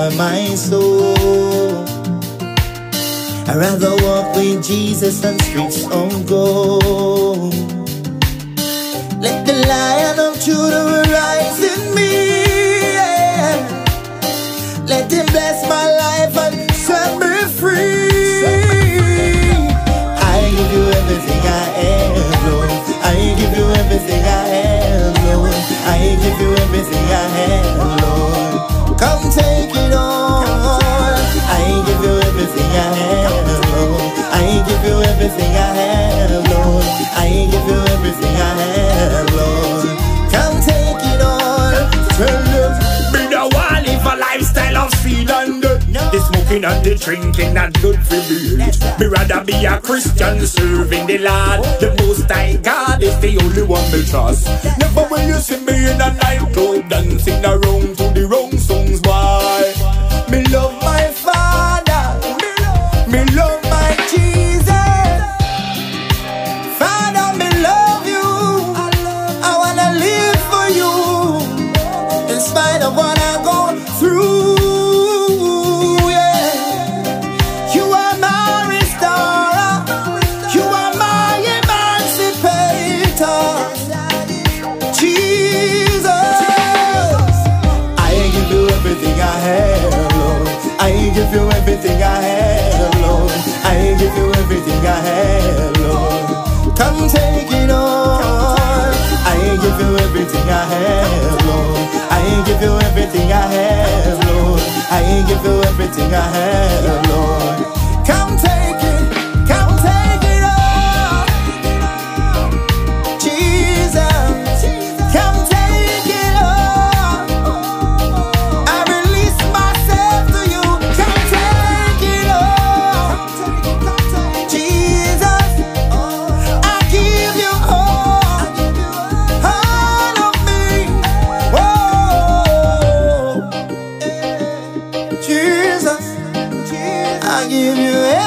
for my soul. I'd rather walk with Jesus than streets of gold. Let the Lion of Judah rise in me, yeah. Let him bless my life and set me free. I give you everything I have, Lord. I give you everything I have, Lord. I give you everything I have, Lord. Come take it on. I give you everything I have, Lord. I give you everything I have, Lord. I give you everything I have, Lord. Come take it on. Tell them, me no want live a lifestyle of sin and death. The smoking and the drinking not good for me. Me rather be a Christian serving the Lord. The Most High God is the only one me trust. Never will you see me in a nightclub dancing around to the wrong songs, boy. Me love my Father, me love my Jesus. Father, me love you. I wanna live for you, in spite of what I'm going through. I give you everything I have, Lord. I give you everything I have, Lord. Come take it on. I give you everything I have, Lord. I give you everything I have, Lord. I give you everything I have, Lord. Come take it, come take it all. Jesus, come take it all. I release myself to you. Come take it all. Jesus, I give you all of me. Whoa, Jesus, I give you everything.